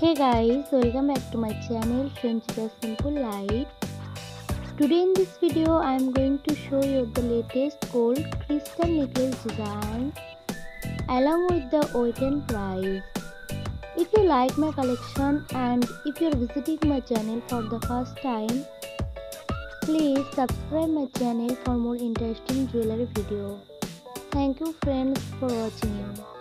Hey guys, welcome back to my channel Sanchita Simple Life. Today in this video I am going to show you the latest gold crystal necklace design along with the weight and price. If you like my collection and if you are visiting my channel for the first time, please subscribe my channel for more interesting jewelry video. Thank you friends for watching.